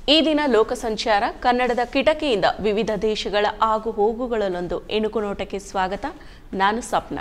ಈ ದಿನ ಲೋಕ ಸಂಚಾರ ಕನ್ನಡದ ಕಿಟಕಿಯಿಂದ ವಿವಿಧ ದೇಶಗಳ ಆಗು ಹೋಗುಗಳಲ್ಲೊಂದು ಇಣುಕು ನೋಟಕ್ಕೆ ಸ್ವಾಗತ. ನಾನು ಸಪ್ನ.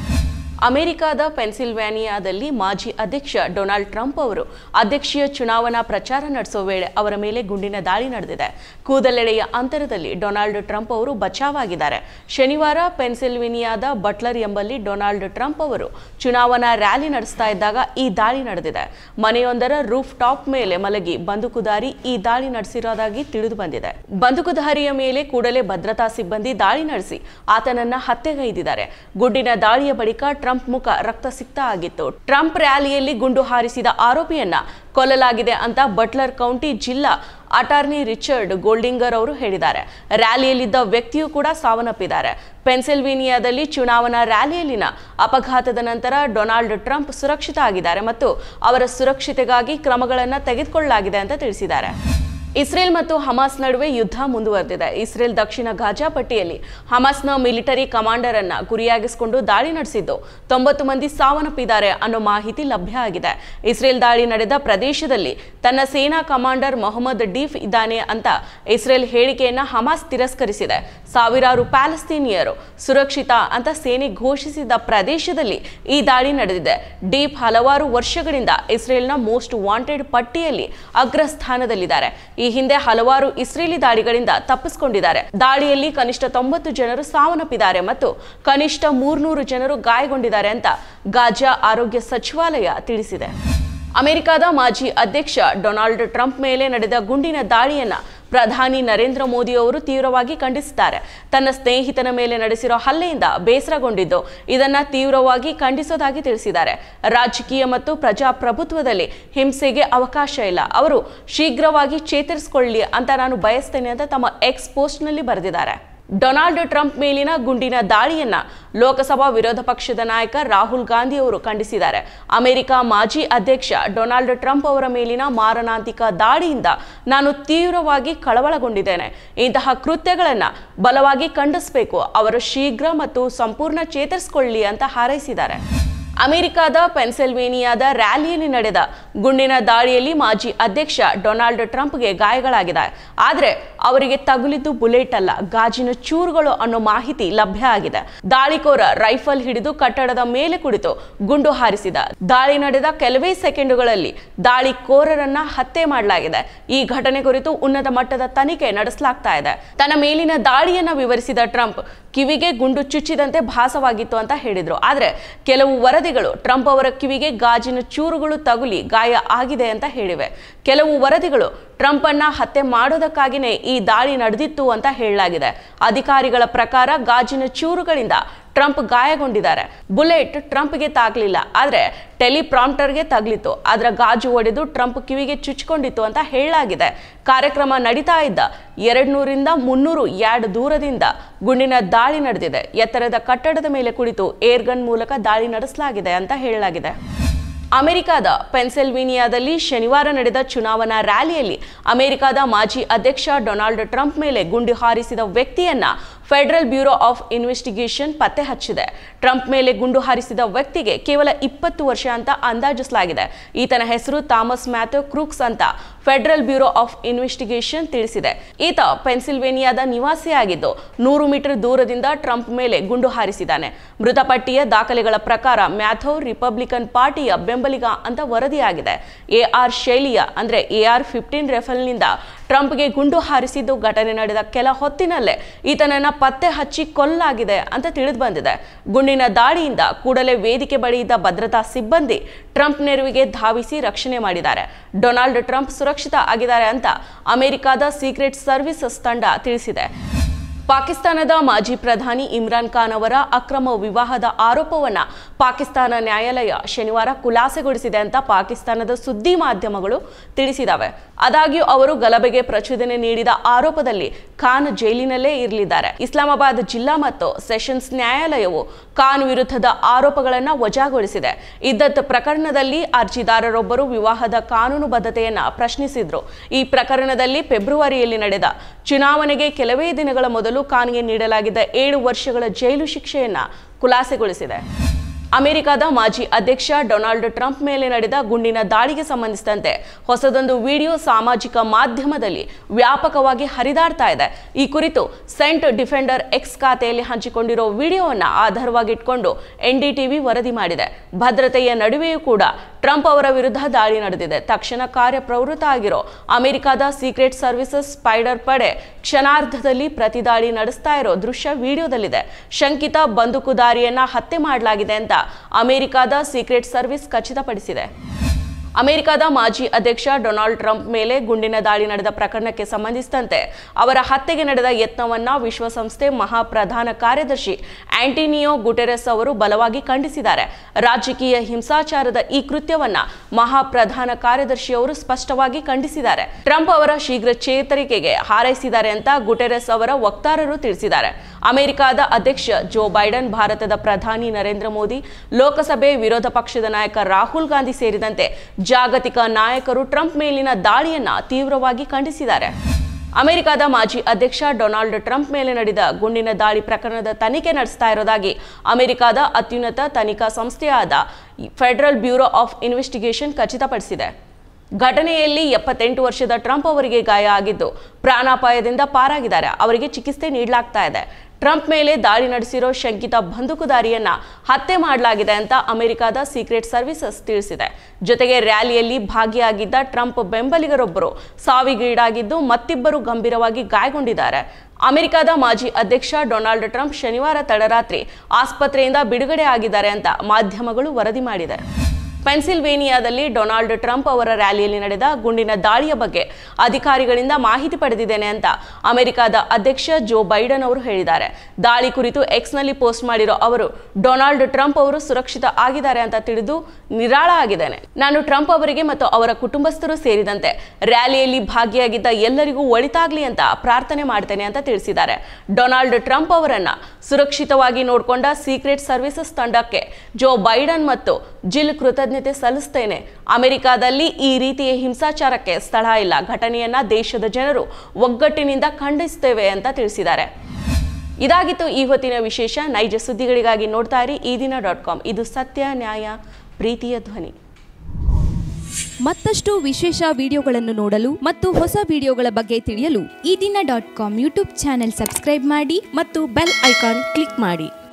ಅಮೆರಿಕದ ಪೆನ್ಸಿಲ್ವೇನಿಯಾದಲ್ಲಿ ಮಾಜಿ ಅಧ್ಯಕ್ಷ ಡೊನಾಲ್ಡ್ ಟ್ರಂಪ್ ಅವರು ಅಧ್ಯಕ್ಷೀಯ ಚುನಾವಣಾ ಪ್ರಚಾರ ನಡೆಸುವ ವೇಳೆ ಅವರ ಮೇಲೆ ಗುಂಡಿನ ದಾಳಿ ನಡೆದಿದೆ. ಕೂದಲೆಳೆಯ ಅಂತರದಲ್ಲಿ ಡೊನಾಲ್ಡ್ ಟ್ರಂಪ್ ಅವರು ಬಚಾವಾಗಿದ್ದಾರೆ. ಶನಿವಾರ ಪೆನ್ಸಿಲ್ವೇನಿಯಾದ ಬಟ್ಲರ್ ಎಂಬಲ್ಲಿ ಡೊನಾಲ್ಡ್ ಟ್ರಂಪ್ ಅವರು ಚುನಾವಣಾ ರ್ಯಾಲಿ ನಡೆಸ್ತಾ ಇದ್ದಾಗ ಈ ದಾಳಿ ನಡೆದಿದೆ. ಮನೆಯೊಂದರ ರೂಫ್ ಟಾಪ್ ಮೇಲೆ ಮಲಗಿ ಬಂದೂಕುಧಾರಿ ಈ ದಾಳಿ ನಡೆಸಿರೋದಾಗಿ ತಿಳಿದು ಬಂದಿದೆ. ಬಂದೂಕುಧಾರಿಯ ಮೇಲೆ ಕೂಡಲೇ ಭದ್ರತಾ ಸಿಬ್ಬಂದಿ ದಾಳಿ ನಡೆಸಿ ಆತನನ್ನ ಹತ್ಯೆಗೈದಿದ್ದಾರೆ. ಗುಂಡಿನ ದಾಳಿಯ ಬಳಿಕ ಟ್ರಂಪ್ ಮುಖ ರಕ್ತಸಿಕ್ತ ಆಗಿತ್ತು. ಟ್ರಂಪ್ ರ್ಯಾಲಿಯಲ್ಲಿ ಗುಂಡು ಹಾರಿಸಿದ ಆರೋಪಿಯನ್ನ ಕೊಲ್ಲಲಾಗಿದೆ ಅಂತ ಬಟ್ಲರ್ ಕೌಂಟಿ ಜಿಲ್ಲಾ ಅಟಾರ್ನಿ ರಿಚರ್ಡ್ ಗೋಲ್ಡಿಂಗರ್ ಅವರು ಹೇಳಿದ್ದಾರೆ. ರ್ಯಾಲಿಯಲ್ಲಿದ್ದ ವ್ಯಕ್ತಿಯೂ ಕೂಡ ಸಾವನ್ನಪ್ಪಿದ್ದಾರೆ. ಪೆನ್ಸಿಲ್ವೇನಿಯಾದಲ್ಲಿ ಚುನಾವಣಾ ರ್ಯಾಲಿಯಲ್ಲಿನ ಅಪಘಾತದ ನಂತರ ಡೊನಾಲ್ಡ್ ಟ್ರಂಪ್ ಸುರಕ್ಷಿತ ಆಗಿದ್ದಾರೆ ಮತ್ತು ಅವರ ಸುರಕ್ಷತೆಗಾಗಿ ಕ್ರಮಗಳನ್ನು ತೆಗೆದುಕೊಳ್ಳಲಾಗಿದೆ ಅಂತ ತಿಳಿಸಿದ್ದಾರೆ. ಇಸ್ರೇಲ್ ಮತ್ತು ಹಮಾಸ್ ನಡುವೆ ಯುದ್ಧ ಮುಂದುವರೆದಿದೆ. ಇಸ್ರೇಲ್ ದಕ್ಷಿಣ ಗಾಜಾ ಪಟ್ಟಿಯಲ್ಲಿ ಹಮಾಸ್ನ ಮಿಲಿಟರಿ ಕಮಾಂಡರ್ ಅನ್ನ ಗುರಿಯಾಗಿಸಿಕೊಂಡು ದಾಳಿ ನಡೆಸಿದ್ದು 90 ಮಂದಿ ಸಾವನ್ನಪ್ಪಿದ್ದಾರೆ ಅನ್ನೋ ಮಾಹಿತಿ ಲಭ್ಯ ಆಗಿದೆ. ಇಸ್ರೇಲ್ ದಾಳಿ ನಡೆದ ಪ್ರದೇಶದಲ್ಲಿ ತನ್ನ ಸೇನಾ ಕಮಾಂಡರ್ ಮೊಹಮ್ಮದ್ ಡೀಫ್ ಇದ್ದಾನೆ ಅಂತ ಇಸ್ರೇಲ್ ಹೇಳಿಕೆಯನ್ನ ಹಮಾಸ್ ತಿರಸ್ಕರಿಸಿದೆ. ಸಾವಿರಾರು ಪ್ಯಾಲೆಸ್ತೀನಿಯರು ಸುರಕ್ಷಿತ ಅಂತ ಸೇನೆ ಘೋಷಿಸಿದ ಪ್ರದೇಶದಲ್ಲಿ ಈ ದಾಳಿ ನಡೆದಿದೆ. ಡೀಫ್ ಹಲವಾರು ವರ್ಷಗಳಿಂದ ಇಸ್ರೇಲ್ನ ಮೋಸ್ಟ್ ವಾಂಟೆಡ್ ಪಟ್ಟಿಯಲ್ಲಿ ಅಗ್ರಸ್ಥಾನದಲ್ಲಿದ್ದಾರೆ. ಈ ಹಿಂದೆ ಹಲವಾರು ಇಸ್ರೇಲಿ ದಾಳಿಗಳಿಂದ ತಪ್ಪಿಸಿಕೊಂಡಿದ್ದಾರೆ. ದಾಳಿಯಲ್ಲಿ ಕನಿಷ್ಠ 90 ಜನರು ಸಾವನ್ನಪ್ಪಿದ್ದಾರೆ ಮತ್ತು ಕನಿಷ್ಠ 300 ಜನರು ಗಾಯಗೊಂಡಿದ್ದಾರೆ ಅಂತ ಗಾಜಾ ಆರೋಗ್ಯ ಸಚಿವಾಲಯ ತಿಳಿಸಿದೆ. ಅಮೆರಿಕದ ಮಾಜಿ ಅಧ್ಯಕ್ಷ ಡೊನಾಲ್ಡ್ ಟ್ರಂಪ್ ಮೇಲೆ ನಡೆದ ಗುಂಡಿನ ದಾಳಿಯನ್ನ ಪ್ರಧಾನಿ ನರೇಂದ್ರ ಮೋದಿ ಅವರು ತೀವ್ರವಾಗಿ ಖಂಡಿಸಿದ್ದಾರೆ. ತನ್ನ ಸ್ನೇಹಿತನ ಮೇಲೆ ನಡೆಸಿರೋ ಹಲ್ಲೆಯಿಂದ ಬೇಸರಗೊಂಡಿದ್ದು ಇದನ್ನ ತೀವ್ರವಾಗಿ ಖಂಡಿಸೋದಾಗಿ ತಿಳಿಸಿದ್ದಾರೆ. ರಾಜಕೀಯ ಮತ್ತು ಪ್ರಜಾಪ್ರಭುತ್ವದಲ್ಲಿ ಹಿಂಸೆಗೆ ಅವಕಾಶ ಇಲ್ಲ. ಅವರು ಶೀಘ್ರವಾಗಿ ಚೇತರಿಸಿಕೊಳ್ಳಿ ಅಂತ ನಾನು ಬಯಸ್ತೇನೆ ಅಂತ ತಮ್ಮ ಎಕ್ಸ್ ಪೋಸ್ಟ್ನಲ್ಲಿ ಬರೆದಿದ್ದಾರೆ. ಡೊನಾಲ್ಡ್ ಟ್ರಂಪ್ ಮೇಲಿನ ಗುಂಡಿನ ದಾಳಿಯನ್ನ ಲೋಕಸಭಾ ವಿರೋಧ ಪಕ್ಷದ ನಾಯಕ ರಾಹುಲ್ ಗಾಂಧಿ ಅವರು ಖಂಡಿಸಿದ್ದಾರೆ. ಅಮೆರಿಕ ಮಾಜಿ ಅಧ್ಯಕ್ಷ ಡೊನಾಲ್ಡ್ ಟ್ರಂಪ್ ಅವರ ಮೇಲಿನ ಮಾರಣಾಂತಿಕ ದಾಳಿಯಿಂದ ನಾನು ತೀವ್ರವಾಗಿ ಕಳವಳಗೊಂಡಿದ್ದೇನೆ. ಇಂತಹ ಕೃತ್ಯಗಳನ್ನು ಬಲವಾಗಿ ಖಂಡಿಸಬೇಕು. ಅವರು ಶೀಘ್ರ ಮತ್ತು ಸಂಪೂರ್ಣ ಚೇತರಿಸಿಕೊಳ್ಳಿ ಅಂತ ಹಾರೈಸಿದ್ದಾರೆ. ಅಮೆರಿಕದ ಪೆನ್ಸಿಲ್ವೇನಿಯಾದ ರ್ಯಾಲಿಯಲ್ಲಿ ನಡೆದ ಗುಂಡಿನ ದಾಳಿಯಲ್ಲಿ ಮಾಜಿ ಅಧ್ಯಕ್ಷ ಡೊನಾಲ್ಡ್ ಟ್ರಂಪ್ಗೆ ಗಾಯಗಳಾಗಿದೆ. ಆದರೆ ಅವರಿಗೆ ತಗುಲಿದ್ದು ಬುಲೆಟ್ ಅಲ್ಲ, ಗಾಜಿನ ಚೂರುಗಳು ಅನ್ನೋ ಮಾಹಿತಿ ಲಭ್ಯ ಆಗಿದೆ. ದಾಳಿಕೋರ ರೈಫಲ್ ಹಿಡಿದು ಕಟ್ಟಡದ ಮೇಲೆ ಕುಳಿತು ಗುಂಡು ಹಾರಿಸಿದ. ದಾಳಿ ನಡೆದ ಕೆಲವೇ ಸೆಕೆಂಡುಗಳಲ್ಲಿ ದಾಳಿಕೋರರನ್ನ ಹತ್ಯೆ ಮಾಡಲಾಗಿದೆ. ಈ ಘಟನೆ ಕುರಿತು ಉನ್ನತ ಮಟ್ಟದ ತನಿಖೆ ನಡೆಸಲಾಗ್ತಾ ಇದೆ. ತನ್ನ ಮೇಲಿನ ದಾಳಿಯನ್ನ ವಿವರಿಸಿದ ಟ್ರಂಪ್ ಕಿವಿಗೆ ಗುಂಡು ಚುಚ್ಚಿದಂತೆ ಭಾಸವಾಗಿತ್ತು ಅಂತ ಹೇಳಿದ್ರು. ಆದರೆ ಕೆಲವು ವರದಿಗಳು ಟ್ರಂಪ್ ಅವರ ಕಿವಿಗೆ ಗಾಜಿನ ಚೂರುಗಳು ತಗುಲಿ ಗಾಯ ಆಗಿದೆ ಅಂತ ಹೇಳಿವೆ. ಕೆಲವು ವರದಿಗಳು ಟ್ರಂಪ್ ಅನ್ನ ಹತ್ಯೆ ಮಾಡೋದಕ್ಕಾಗಿನೇ ಈ ದಾಳಿ ನಡೆದಿತ್ತು ಅಂತ ಹೇಳಲಾಗಿದೆ. ಅಧಿಕಾರಿಗಳ ಪ್ರಕಾರ ಗಾಜಿನ ಚೂರುಗಳಿಂದ ಟ್ರಂಪ್ ಗಾಯಗೊಂಡಿದ್ದಾರೆ. ಬುಲೆಟ್ ಟ್ರಂಪ್ಗೆ ತಾಗಲಿಲ್ಲ, ಆದರೆ ಟೆಲಿಪ್ರಾಂಪ್ಟರ್ಗೆ ತಗಲಿತ್ತು. ಅದರ ಗಾಜು ಒಡೆದು ಟ್ರಂಪ್ ಕಿವಿಗೆ ಚುಚ್ಚಿಕೊಂಡಿತ್ತು ಅಂತ ಹೇಳಲಾಗಿದೆ. ಕಾರ್ಯಕ್ರಮ ನಡೀತಾ ಇದ್ದ 200ರಿಂದ 300 ಯಾರ್ಡ್ ದೂರದಿಂದ ಗುಂಡಿನ ದಾಳಿ ನಡೆದಿದೆ. ಎತ್ತರದ ಕಟ್ಟಡದ ಮೇಲೆ ಕುಳಿತು ಏರ್ಗನ್ ಮೂಲಕ ದಾಳಿ ನಡೆಸಲಾಗಿದೆ ಅಂತ ಹೇಳಲಾಗಿದೆ. ಅಮೆರಿಕದ ಪೆನ್ಸಿಲ್ವೇನಿಯಾದಲ್ಲಿ ಶನಿವಾರ ನಡೆದ ಚುನಾವಣಾ ರ್ಯಾಲಿಯಲ್ಲಿ ಅಮೆರಿಕದ ಮಾಜಿ ಅಧ್ಯಕ್ಷ ಡೊನಾಲ್ಡ್ ಟ್ರಂಪ್ ಮೇಲೆ ಗುಂಡು ಹಾರಿಸಿದ ವ್ಯಕ್ತಿಯನ್ನ ಫೆಡರಲ್ ಬ್ಯೂರೋ ಆಫ್ ಇನ್ವೆಸ್ಟಿಗೇಷನ್ ಪತ್ತೆ ಹಚ್ಚಿದೆ. ಟ್ರಂಪ್ ಮೇಲೆ ಗುಂಡು ಹಾರಿಸಿದ ವ್ಯಕ್ತಿಗೆ ಕೇವಲ 20 ವರ್ಷ ಅಂತ ಅಂದಾಜಿಸಲಾಗಿದೆ. ಈತನ ಹೆಸರು ಥಾಮಸ್ ಮ್ಯಾಥ್ಯೂ ಕ್ರೂಕ್ಸ್ ಅಂತ ಫೆಡರಲ್ ಬ್ಯೂರೋ ಆಫ್ ಇನ್ವೆಸ್ಟಿಗೇಷನ್ ತಿಳಿಸಿದೆ. ಈತ ಪೆನ್ಸಿಲ್ವೇನಿಯಾದ ನಿವಾಸಿಯಾಗಿದ್ದು 100 ಮೀಟರ್ ದೂರದಿಂದ ಟ್ರಂಪ್ ಮೇಲೆ ಗುಂಡು ಹಾರಿಸಿದ್ದಾನೆ. ಮೃತಪಟ್ಟಿಯ ದಾಖಲೆಗಳ ಪ್ರಕಾರ ಮ್ಯಾಥ್ಯೂ ರಿಪಬ್ಲಿಕನ್ ಪಾರ್ಟಿಯ ಬೆಂಬಲಿಗ ಅಂತ ವರದಿಯಾಗಿದೆ. AR ಶೈಲಿಯ ಅಂದ್ರೆ AR-15 ರೈಫಲ್ನಿಂದ ಟ್ರಂಪ್ಗೆ ಗುಂಡು ಹಾರಿಸಿದ್ದು ಘಟನೆ ನಡೆದ ಕೆಲ ಹೊತ್ತಿನಲ್ಲೇ ಈತನನ್ನ ಪತ್ತೆ ಹಚ್ಚಿ ಕೊಲ್ಲಲಾಗಿದೆ ಅಂತ ತಿಳಿದು ಬಂದಿದೆ. ಗುಂಡಿನ ದಾಳಿಯಿಂದ ಕೂಡಲೇ ವೇದಿಕೆ ಬಳಿ ಇದ್ದ ಭದ್ರತಾ ಸಿಬ್ಬಂದಿ ಟ್ರಂಪ್ ನೆರವಿಗೆ ಧಾವಿಸಿ ರಕ್ಷಣೆ ಮಾಡಿದ್ದಾರೆ. ಡೊನಾಲ್ಡ್ ಟ್ರಂಪ್ ಸುರಕ್ಷಿತ ಆಗಿದ್ದಾರೆ ಅಂತ ಅಮೆರಿಕದ ಸೀಕ್ರೆಟ್ ಸರ್ವಿಸಸ್ ತಂಡ ತಿಳಿಸಿದೆ. ಪಾಕಿಸ್ತಾನದ ಮಾಜಿ ಪ್ರಧಾನಿ ಇಮ್ರಾನ್ ಖಾನ್ ಅವರ ಅಕ್ರಮ ವಿವಾಹದ ಆರೋಪವನ್ನ ಪಾಕಿಸ್ತಾನ ನ್ಯಾಯಾಲಯ ಶನಿವಾರ ಖುಲಾಸೆಗೊಳಿಸಿದೆ ಅಂತ ಪಾಕಿಸ್ತಾನದ ಸುದ್ದಿ ಮಾಧ್ಯಮಗಳು ತಿಳಿಸಿದವೆ. ಆದಾಗ್ಯೂ ಅವರು ಗಲಭೆಗೆ ಪ್ರಚೋದನೆ ನೀಡಿದ ಆರೋಪದಲ್ಲಿ ಖಾನ್ ಜೈಲಿನಲ್ಲೇ ಇರಲಿದ್ದಾರೆ. ಇಸ್ಲಾಮಾಬಾದ್ ಜಿಲ್ಲಾ ಮತ್ತು ಸೆಷನ್ಸ್ ನ್ಯಾಯಾಲಯವು ಖಾನ್ ವಿರುದ್ಧದ ಆರೋಪಗಳನ್ನು ವಜಾಗೊಳಿಸಿದೆ. ಇದ್ದತ್ ಪ್ರಕರಣದಲ್ಲಿ ಅರ್ಜಿದಾರರೊಬ್ಬರು ವಿವಾಹದ ಕಾನೂನುಬದ್ಧತೆಯನ್ನ ಪ್ರಶ್ನಿಸಿದ್ರು. ಈ ಪ್ರಕರಣದಲ್ಲಿ ಫೆಬ್ರವರಿಯಲ್ಲಿ ನಡೆದ ಚುನಾವಣೆಗೆ ಕೆಲವೇ ದಿನಗಳ ಮೊದಲು ಖಾನ್ಗೆ ನೀಡಲಾಗಿದ್ದ 7 ವರ್ಷಗಳ ಜೈಲು ಶಿಕ್ಷೆಯನ್ನ ಖುಲಾಸೆಗೊಳಿಸಿದೆ. ಅಮೆರಿಕದ ಮಾಜಿ ಅಧ್ಯಕ್ಷ ಡೊನಾಲ್ಡ್ ಟ್ರಂಪ್ ಮೇಲೆ ನಡೆದ ಗುಂಡಿನ ದಾಳಿಗೆ ಸಂಬಂಧಿಸಿದಂತೆ ಹೊಸದೊಂದು ವಿಡಿಯೋ ಸಾಮಾಜಿಕ ಮಾಧ್ಯಮದಲ್ಲಿ ವ್ಯಾಪಕವಾಗಿ ಹರಿದಾಡ್ತಾ ಇದೆ. ಈ ಕುರಿತು ಸೆಂಟ್ ಡಿಫೆಂಡರ್ ಎಕ್ಸ್ ಖಾತೆಯಲ್ಲಿ ಹಂಚಿಕೊಂಡಿರೋ ವಿಡಿಯೋವನ್ನು ಆಧಾರವಾಗಿಟ್ಕೊಂಡು NDTV ವರದಿ ಮಾಡಿದೆ. ಭದ್ರತೆಯ ನಡುವೆಯೂ ಕೂಡ ಟ್ರಂಪ್ ಅವರ ವಿರುದ್ಧ ದಾಳಿ ನಡೆದಿದೆ. ತಕ್ಷಣ ಕಾರ್ಯಪ್ರವೃತ್ತ ಆಗಿರೋ ಅಮೆರಿಕದ ಸೀಕ್ರೆಟ್ ಸರ್ವಿಸಸ್ ಸ್ಪೈಡರ್ ಪಡೆ ಕ್ಷಣಾರ್ಧದಲ್ಲಿ ಪ್ರತಿದಾಳಿ ನಡೆಸ್ತಾ ಇರೋ ದೃಶ್ಯ ವಿಡಿಯೋದಲ್ಲಿದೆ. ಶಂಕಿತ ಬಂದೂಕುದಾರಿಯನ್ನ ಹತ್ಯೆ ಮಾಡಲಾಗಿದೆ ಅಂತ ಅಮೆರಿಕದ ಸೀಕ್ರೆಟ್ ಸರ್ವಿಸ್ ಖಚಿತಪಡಿಸಿದೆ. ಅಮೆರಿಕದ ಮಾಜಿ ಅಧ್ಯಕ್ಷ ಡೊನಾಲ್ಡ್ ಟ್ರಂಪ್ ಮೇಲೆ ಗುಂಡಿನ ದಾಳಿ ನಡೆದ ಪ್ರಕರಣಕ್ಕೆ ಸಂಬಂಧಿಸಿದಂತೆ ಅವರ ಹತ್ಯೆಗೆ ನಡೆದ ಯತ್ನವನ್ನ ವಿಶ್ವಸಂಸ್ಥೆ ಮಹಾ ಪ್ರಧಾನ ಕಾರ್ಯದರ್ಶಿ ಆಂಟೋನಿಯೋ ಗುಟೆರೆಸ್ ಅವರು ಬಲವಾಗಿ ಖಂಡಿಸಿದ್ದಾರೆ. ರಾಜಕೀಯ ಹಿಂಸಾಚಾರದ ಈ ಕೃತ್ಯವನ್ನ ಮಹಾ ಪ್ರಧಾನ ಕಾರ್ಯದರ್ಶಿಯವರು ಸ್ಪಷ್ಟವಾಗಿ ಖಂಡಿಸಿದ್ದಾರೆ. ಟ್ರಂಪ್ ಅವರ ಶೀಘ್ರ ಚೇತರಿಕೆಗೆ ಹಾರೈಸಿದ್ದಾರೆ ಅಂತ ಗುಟೆರೆಸ್ ಅವರ ವಕ್ತಾರರು ತಿಳಿಸಿದ್ದಾರೆ. ಅಮೆರಿಕದ ಅಧ್ಯಕ್ಷ ಜೋ ಬೈಡನ್, ಭಾರತದ ಪ್ರಧಾನಿ ನರೇಂದ್ರ ಮೋದಿ, ಲೋಕಸಭೆ ವಿರೋಧ ಪಕ್ಷದ ನಾಯಕ ರಾಹುಲ್ ಗಾಂಧಿ ಸೇರಿದಂತೆ ಜಾಗತಿಕ ನಾಯಕರು ಟ್ರಂಪ್ ಮೇಲಿನ ದಾಳಿಯನ್ನ ತೀವ್ರವಾಗಿ ಖಂಡಿಸಿದ್ದಾರೆ. ಅಮೆರಿಕದ ಮಾಜಿ ಅಧ್ಯಕ್ಷ ಡೊನಾಲ್ಡ್ ಟ್ರಂಪ್ ಮೇಲೆ ನಡೆದ ಗುಂಡಿನ ದಾಳಿ ಪ್ರಕರಣದ ತನಿಖೆ ನಡೆಸ್ತಾ ಇರೋದಾಗಿ ಅಮೆರಿಕದ ಅತ್ಯುನ್ನತ ತನಿಖಾ ಸಂಸ್ಥೆಯಾದ ಫೆಡರಲ್ ಬ್ಯೂರೋ ಆಫ್ ಇನ್ವೆಸ್ಟಿಗೇಷನ್ ಖಚಿತಪಡಿಸಿದೆ. ಘಟನೆಯಲ್ಲಿ 78 ವರ್ಷದ ಟ್ರಂಪ್ ಅವರಿಗೆ ಗಾಯ ಆಗಿದ್ದು ಪ್ರಾಣಾಪಾಯದಿಂದ ಪಾರಾಗಿದ್ದಾರೆ. ಅವರಿಗೆ ಚಿಕಿತ್ಸೆ ನೀಡಲಾಗ್ತಾ ಇದೆ. ಟ್ರಂಪ್ ಮೇಲೆ ದಾಳಿ ನಡೆಸಿರೋ ಶಂಕಿತ ಬಂದೂಕುದಾರಿಯನ್ನ ಹತ್ಯೆ ಮಾಡಲಾಗಿದೆ ಅಂತ ಅಮೆರಿಕದ ಸೀಕ್ರೆಟ್ ಸರ್ವಿಸಸ್ ತಿಳಿಸಿದೆ. ಜೊತೆಗೆ ರ್ಯಾಲಿಯಲ್ಲಿ ಭಾಗಿಯಾಗಿದ್ದ ಟ್ರಂಪ್ ಬೆಂಬಲಿಗರೊಬ್ಬರು ಸಾವಿಗೀಡಾಗಿದ್ದು ಮತ್ತಿಬ್ಬರು ಗಂಭೀರವಾಗಿ ಗಾಯಗೊಂಡಿದ್ದಾರೆ. ಅಮೆರಿಕದ ಮಾಜಿ ಅಧ್ಯಕ್ಷ ಡೊನಾಲ್ಡ್ ಟ್ರಂಪ್ ಶನಿವಾರ ತಡರಾತ್ರಿ ಆಸ್ಪತ್ರೆಯಿಂದ ಬಿಡುಗಡೆ ಆಗಿದ್ದಾರೆ ಅಂತ ಮಾಧ್ಯಮಗಳು ವರದಿ ಮಾಡಿದೆ. ಪೆನ್ಸಿಲ್ವೇನಿಯಾದಲ್ಲಿ ಡೊನಾಲ್ಡ್ ಟ್ರಂಪ್ ಅವರ ರ್ಯಾಲಿಯಲ್ಲಿ ನಡೆದ ಗುಂಡಿನ ದಾಳಿಯ ಬಗ್ಗೆ ಅಧಿಕಾರಿಗಳಿಂದ ಮಾಹಿತಿ ಪಡೆದಿದ್ದೇನೆ ಅಂತ ಅಮೆರಿಕದ ಅಧ್ಯಕ್ಷ ಜೋ ಬೈಡನ್ ಅವರು ಹೇಳಿದ್ದಾರೆ. ದಾಳಿ ಕುರಿತು ಎಕ್ಸ್ನಲ್ಲಿ ಪೋಸ್ಟ್ ಮಾಡಿರೋ ಅವರು, ಡೊನಾಲ್ಡ್ ಟ್ರಂಪ್ ಅವರು ಸುರಕ್ಷಿತ ಆಗಿದ್ದಾರೆ ಅಂತ ತಿಳಿದು ನಿರಾಳ ಆಗಿದ್ದೇನೆ. ನಾನು ಟ್ರಂಪ್ ಅವರಿಗೆ ಮತ್ತು ಅವರ ಕುಟುಂಬಸ್ಥರು ಸೇರಿದಂತೆ ರ್ಯಾಲಿಯಲ್ಲಿ ಭಾಗಿಯಾಗಿದ್ದ ಎಲ್ಲರಿಗೂ ಒಳಿತಾಗ್ಲಿ ಅಂತ ಪ್ರಾರ್ಥನೆ ಮಾಡ್ತೇನೆ ಅಂತ ತಿಳಿಸಿದ್ದಾರೆ. ಡೊನಾಲ್ಡ್ ಟ್ರಂಪ್ ಅವರನ್ನ ಸುರಕ್ಷಿತವಾಗಿ ನೋಡಿಕೊಂಡ ಸೀಕ್ರೆಟ್ ಸರ್ವಿಸಸ್ ತಂಡಕ್ಕೆ ಜೋ ಬೈಡನ್ ಮತ್ತು ಜಿಲ್ ಕೃತಜ್ಞತೆ ಸಲ್ಲಿಸುತ್ತೇನೆ. ಅಮೆರಿಕದಲ್ಲಿ ಈ ರೀತಿಯ ಹಿಂಸಾಚಾರಕ್ಕೆ ಸ್ಥಳ ಇಲ್ಲ. ಘಟನೆಯನ್ನ ದೇಶದ ಜನರು ಒಗ್ಗಟ್ಟಿನಿಂದ ಖಂಡಿಸುತ್ತೇವೆ ಅಂತ ತಿಳಿಸಿದ್ದಾರೆ. ಇದಾಗಿತ್ತು ಈ ಹೊತ್ತಿನ ವಿಶೇಷ. ನೈಜ ಸುದ್ದಿಗಳಿಗಾಗಿ ನೋಡ್ತಾ ಇರಿ eDina.com. ಇದು ಸತ್ಯ, ನ್ಯಾಯ, ಪ್ರೀತಿಯ ಧ್ವನಿ. ಮತ್ತಷ್ಟು ವಿಶೇಷ ವಿಡಿಯೋಗಳನ್ನು ನೋಡಲು ಮತ್ತು ಹೊಸ ವಿಡಿಯೋಗಳ ಬಗ್ಗೆ ತಿಳಿಯಲು eDina.com ಯೂಟ್ಯೂಬ್ ಚಾನೆಲ್ ಸಬ್ಸ್ಕ್ರೈಬ್ ಮಾಡಿ ಮತ್ತು ಬೆಲ್ ಐಕಾನ್ ಕ್ಲಿಕ್ ಮಾಡಿ.